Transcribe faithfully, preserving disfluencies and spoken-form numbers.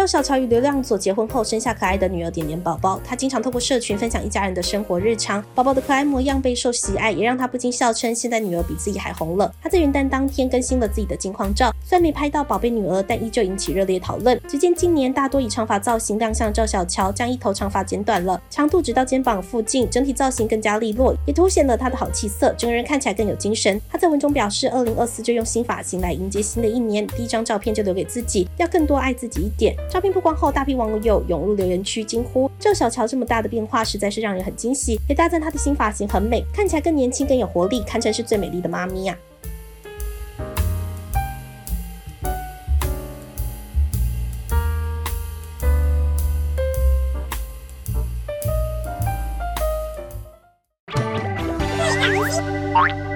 小乔与流浪佐结婚后，生下可爱的女儿点点宝宝。她经常透过社群分享一家人的生活日常，宝宝的可爱模样备受喜爱，也让她不禁笑称现在女儿比自己还红了。她在元旦当天更新了自己的近况照，虽然没拍到宝贝女儿，但依旧引起热烈讨论。只见近年大多以长发造型亮相的赵小乔，将一头长发剪短了，长度直到肩膀附近，整体造型更加利落，也凸显了她的好气色，整个人看起来更有精神。她在文中表示，二零二四就用新发型来迎接新的一年，第一张照片就留给自己，要更多爱自己一点。照片曝光后，大批网友涌入留言区惊呼，赵小乔这么大的变化实在是让人很惊喜，也大赞她的新发型很美，看起来更年轻更有活力，堪称是最美丽的妈咪啊。 Bye.